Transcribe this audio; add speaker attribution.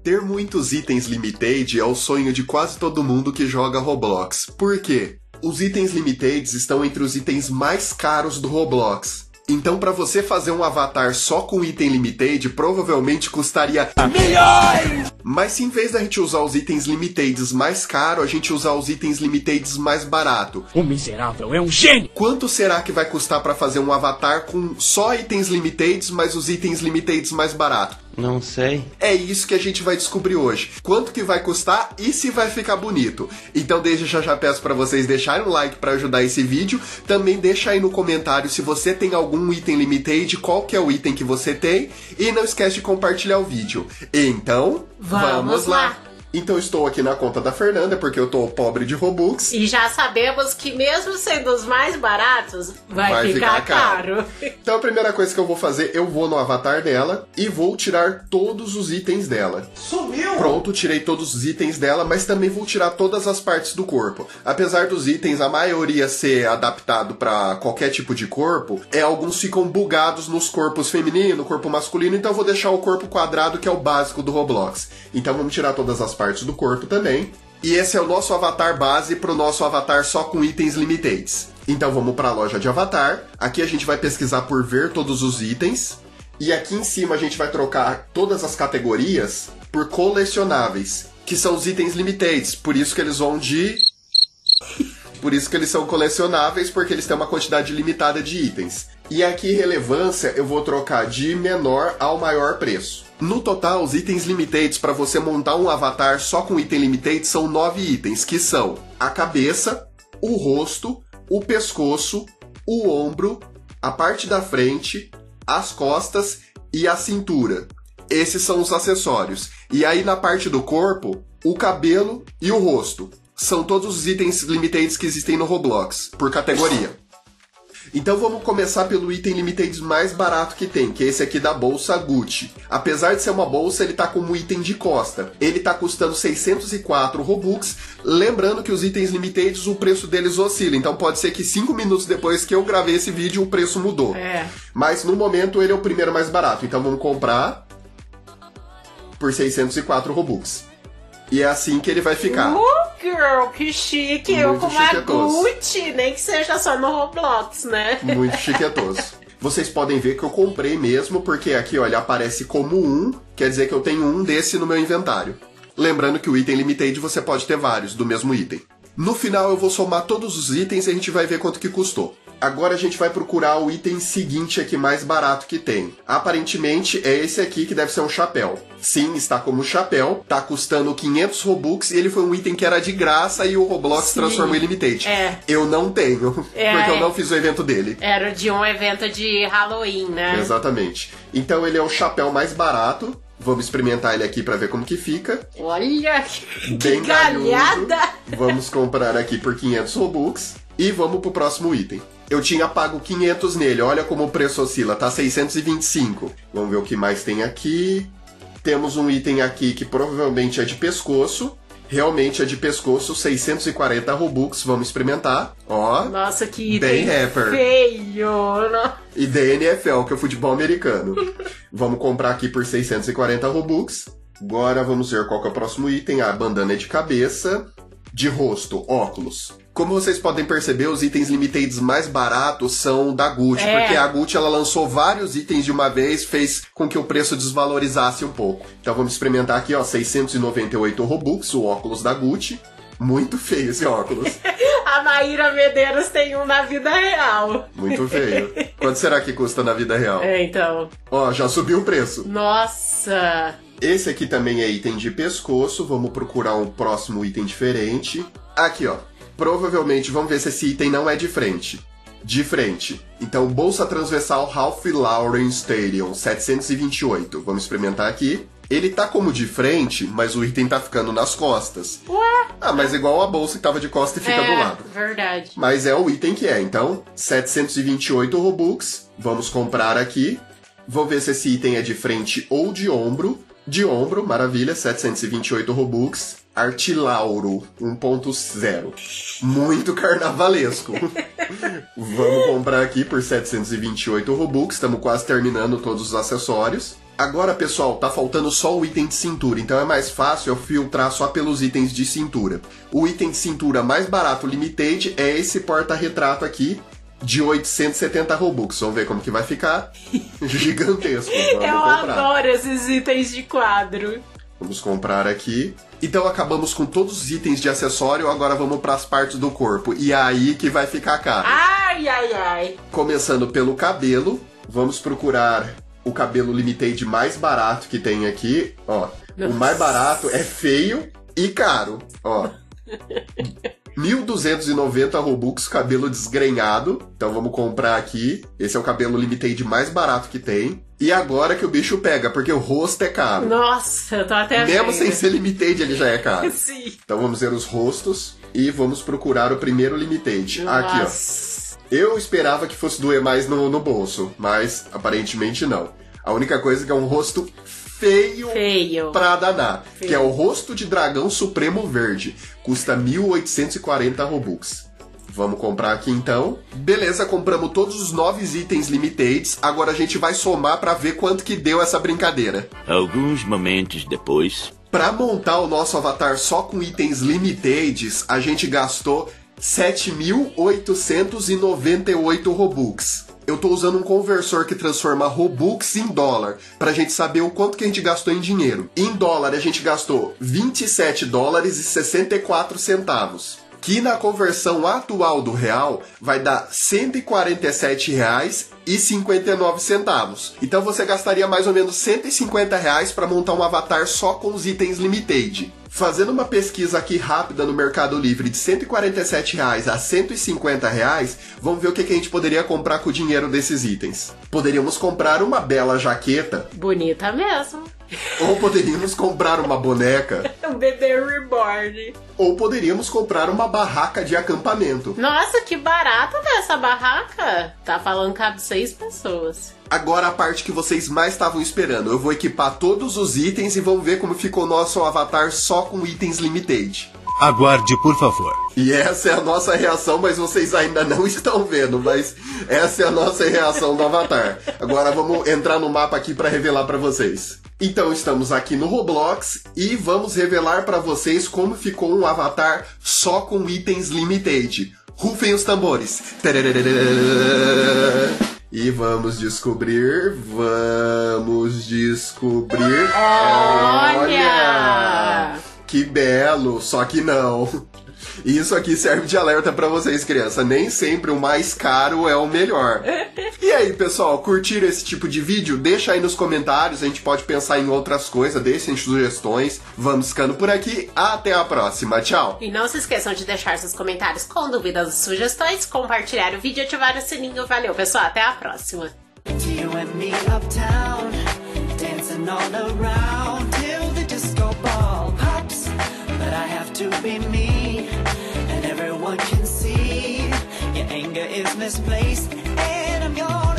Speaker 1: Ter muitos itens limited é o sonho de quase todo mundo que joga Roblox. Por quê? Os itens limited estão entre os itens mais caros do Roblox. Então, para você fazer um avatar só com item limited, provavelmente custaria milhões! Mas se em vez da gente usar os itens limiteds mais caros, a gente usar os itens limiteds mais barato.
Speaker 2: O miserável é um gênio!
Speaker 1: Quanto será que vai custar para fazer um avatar com só itens limiteds, mas os itens limiteds mais barato?
Speaker 3: Não sei.
Speaker 1: É isso que a gente vai descobrir hoje. Quanto que vai custar e se vai ficar bonito. Então desde já peço para vocês deixarem um like para ajudar esse vídeo. Também deixa aí no comentário se você tem algum item limited, qual que é o item que você tem. E não esquece de compartilhar o vídeo. Então, vamos lá! Então estou aqui na conta da Fernanda, porque eu tô pobre de Robux.
Speaker 4: E já sabemos que mesmo sendo os mais baratos, vai ficar caro.
Speaker 1: Então a primeira coisa que eu vou fazer, eu vou no avatar dela e vou tirar todos os itens dela.
Speaker 3: Sumiu!
Speaker 1: Pronto, tirei todos os itens dela, mas também vou tirar todas as partes do corpo. Apesar dos itens, a maioria ser adaptado para qualquer tipo de corpo, alguns ficam bugados nos corpos feminino, corpo masculino, então eu vou deixar o corpo quadrado, que é o básico do Roblox. Então vamos tirar todas as partes do corpo também. E esse é o nosso avatar base para o nosso avatar só com itens limiteds. Então vamos para a loja de avatar. Aqui a gente vai pesquisar por ver todos os itens. E aqui em cima a gente vai trocar todas as categorias por colecionáveis, que são os itens limiteds. Por isso que eles vão de... Por isso que eles são colecionáveis, porque eles têm uma quantidade limitada de itens. E aqui relevância eu vou trocar de menor ao maior preço. No total, os itens limiteds para você montar um avatar só com item limited são 9 itens, que são a cabeça, o rosto, o pescoço, o ombro, a parte da frente, as costas e a cintura. Esses são os acessórios. E aí na parte do corpo, o cabelo e o rosto. São todos os itens limiteds que existem no Roblox, por categoria. Então vamos começar pelo item limited mais barato que tem, que é esse aqui da bolsa Gucci. Apesar de ser uma bolsa, ele tá como item de costa. Ele tá custando 604 Robux. Lembrando que os itens limiteds, o preço deles oscila. Então pode ser que 5 minutos depois que eu gravei esse vídeo, o preço mudou. Mas no momento ele é o primeiro mais barato. Então vamos comprar por 604 Robux. E é assim que ele vai ficar.
Speaker 4: Girl, que chique.
Speaker 1: Muito
Speaker 4: eu com uma
Speaker 1: chiquetoso.
Speaker 4: Gucci, nem que seja só no Roblox, né?
Speaker 1: Muito chiquetoso. Vocês podem ver que eu comprei mesmo, porque aqui, olha, aparece como um, quer dizer que eu tenho um desse no meu inventário. Lembrando que o item limited você pode ter vários do mesmo item. No final eu vou somar todos os itens e a gente vai ver quanto que custou. Agora a gente vai procurar o item seguinte aqui mais barato que tem. Aparentemente é esse aqui que deve ser um chapéu. Sim, está como chapéu, tá custando 500 Robux e ele foi um item que era de graça e o Roblox transformou em limited. Eu não tenho, porque eu não fiz o evento dele.
Speaker 4: Era de um evento de Halloween, né?
Speaker 1: Exatamente. Então ele é o chapéu mais barato. Vamos experimentar ele aqui pra ver como que fica.
Speaker 4: Olha,
Speaker 1: Bem
Speaker 4: que galhada!
Speaker 1: Vamos comprar aqui por 500 Robux e vamos pro próximo item. Eu tinha pago 500 nele, olha como o preço oscila, tá 625. Vamos ver o que mais tem aqui. Temos um item aqui que provavelmente é de pescoço. Realmente é de pescoço, 640 Robux, vamos experimentar. Ó,
Speaker 4: nossa, que
Speaker 1: bem
Speaker 4: item
Speaker 1: rapper.
Speaker 4: feio!
Speaker 1: E da NFL, que é o futebol americano. Vamos comprar aqui por 640 Robux. Agora vamos ver qual que é o próximo item. A bandana de cabeça, de rosto, óculos. Como vocês podem perceber, os itens limiteds mais baratos são da Gucci, porque a Gucci ela lançou vários itens de uma vez, fez com que o preço desvalorizasse um pouco. Então vamos experimentar aqui, ó, 698 Robux, o óculos da Gucci. Muito feio esse óculos.
Speaker 4: A Maíra Medeiros tem um na vida real.
Speaker 1: Muito feio. Quanto será que custa na vida real?
Speaker 4: Então.
Speaker 1: Ó, já subiu o preço.
Speaker 4: Nossa.
Speaker 1: Esse aqui também é item de pescoço. Vamos procurar um próximo item diferente. Aqui, ó. Provavelmente, vamos ver se esse item não é de frente. De frente. Então, bolsa transversal Ralph Lauren Stadium, 728. Vamos experimentar aqui. Ele tá como de frente, mas o item tá ficando nas costas.
Speaker 4: Ué?
Speaker 1: Ah, mas igual a bolsa que tava de costa e fica do lado.
Speaker 4: Verdade.
Speaker 1: Mas é o item que é. Então, 728 Robux. Vamos comprar aqui. Vou ver se esse item é de frente ou de ombro. De ombro, maravilha, 728 Robux. Artilauro 1.0. Muito carnavalesco. Vamos comprar aqui por 728 Robux. Estamos quase terminando todos os acessórios. Agora, pessoal, tá faltando só o item de cintura, então é mais fácil eu filtrar só pelos itens de cintura. O item de cintura mais barato limited é esse porta-retrato aqui, de 870 Robux. Vamos ver como que vai ficar. Gigantesco.
Speaker 4: Eu adoro esses itens de quadro.
Speaker 1: Vamos comprar aqui. Então acabamos com todos os itens de acessório, agora vamos para as partes do corpo. E é aí que vai ficar caro.
Speaker 4: Ai, ai, ai.
Speaker 1: Começando pelo cabelo, vamos procurar o cabelo limited mais barato que tem aqui. Ó, nossa. O mais barato é feio e caro. Ó. 1.290 Robux, cabelo desgrenhado. Então vamos comprar aqui. Esse é o cabelo limited mais barato que tem. E agora que o bicho pega, porque o rosto é caro.
Speaker 4: Nossa, eu tô até
Speaker 1: mesmo sem ser limited, ele já é caro.
Speaker 4: Sim.
Speaker 1: Então vamos ver os rostos e vamos procurar o primeiro limited.
Speaker 4: Nossa.
Speaker 1: Aqui, ó. Eu esperava que fosse doer mais no bolso, mas aparentemente não. A única coisa é que é um rosto feio pra danar. Feio. Que é o rosto de dragão supremo verde. Custa 1.840 Robux. Vamos comprar aqui então. Beleza, compramos todos os 9 itens limitados. Agora a gente vai somar pra ver quanto que deu essa brincadeira.
Speaker 2: Alguns momentos depois.
Speaker 1: Pra montar o nosso avatar só com itens limitados, a gente gastou 7.898 Robux. Eu tô usando um conversor que transforma Robux em dólar, pra gente saber o quanto que a gente gastou em dinheiro. Em dólar, a gente gastou $27,64, que na conversão atual do real vai dar R$ 147,59. Então você gastaria mais ou menos R$ 150 para montar um avatar só com os itens limited. Fazendo uma pesquisa aqui rápida no Mercado Livre de R$ 147 a R$ 150, vamos ver o que a gente poderia comprar com o dinheiro desses itens. Poderíamos comprar uma bela jaqueta.
Speaker 4: Bonita mesmo.
Speaker 1: Ou poderíamos comprar uma boneca.
Speaker 4: Um bebê reborn.
Speaker 1: Ou poderíamos comprar uma barraca de acampamento.
Speaker 4: Nossa, que barata dessa barraca. Tá falando que cabe 6 pessoas.
Speaker 1: Agora a parte que vocês mais estavam esperando. Eu vou equipar todos os itens e vamos ver como ficou o nosso avatar só com itens limited.
Speaker 3: Aguarde, por favor.
Speaker 1: E essa é a nossa reação, mas vocês ainda não estão vendo, mas essa é a nossa reação do avatar. Agora vamos entrar no mapa aqui para revelar para vocês. Então estamos aqui no Roblox e vamos revelar para vocês como ficou um avatar só com itens limited. Rufem os tambores. E vamos descobrir. Olha! Que belo, só que não. Isso aqui serve de alerta pra vocês, criança. Nem sempre o mais caro é o melhor. E aí, pessoal, curtiram esse tipo de vídeo? Deixa aí nos comentários, a gente pode pensar em outras coisas, deixem sugestões. Vamos ficando por aqui, até a próxima, tchau!
Speaker 4: E não se esqueçam de deixar seus comentários com dúvidas e sugestões, compartilhar o vídeo e ativar o sininho. Valeu, pessoal, até a próxima! Everyone can see your anger is misplaced, and I'm yours.